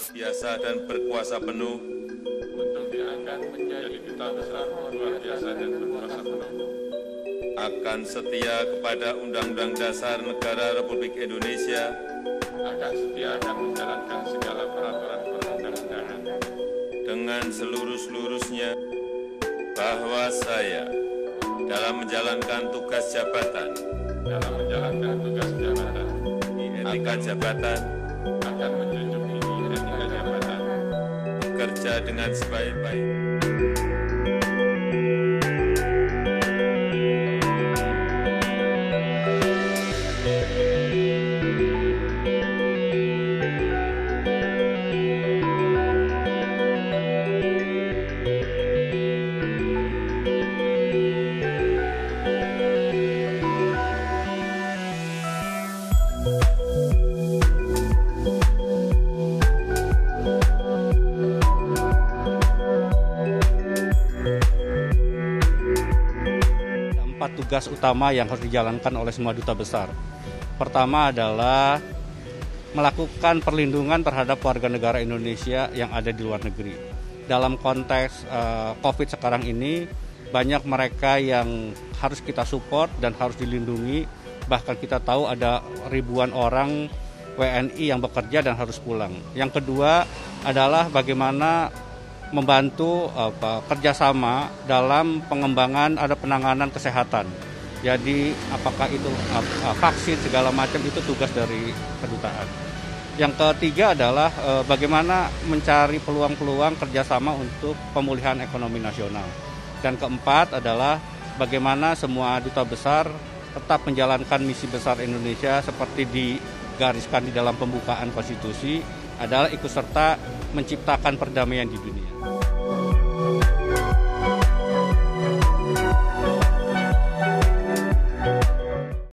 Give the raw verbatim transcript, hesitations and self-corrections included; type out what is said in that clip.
biasa dan berkuasa penuh untuk diangkat menjadi duta besar luar biasa dan berkuasa penuh, akan setia kepada Undang-Undang Dasar Negara Republik Indonesia akan setia akan menjalankan segala peraturan perundang-undangan dengan seluruh-seluruhnya, bahwa saya dalam menjalankan tugas jabatan dalam menjalankan tugas jabatan di etika jabatan akan menjunjung tinggi etika jabatan, bekerja dengan sebaik-baik. Empat tugas utama yang harus dijalankan oleh semua duta besar. Pertama adalah melakukan perlindungan terhadap warga negara Indonesia yang ada di luar negeri. Dalam konteks uh, COVID sekarang ini, banyak mereka yang harus kita support dan harus dilindungi. Bahkan kita tahu ada ribuan orang W N I yang bekerja dan harus pulang. Yang kedua adalah bagaimana membantu apa, kerjasama dalam pengembangan ada penanganan kesehatan. Jadi apakah itu uh, vaksin segala macam itu tugas dari kedutaan. Yang ketiga adalah uh, bagaimana mencari peluang-peluang kerjasama untuk pemulihan ekonomi nasional. Dan keempat adalah bagaimana semua duta besar tetap menjalankan misi besar Indonesia seperti digariskan di dalam pembukaan konstitusi adalah ikut serta menciptakan perdamaian di dunia.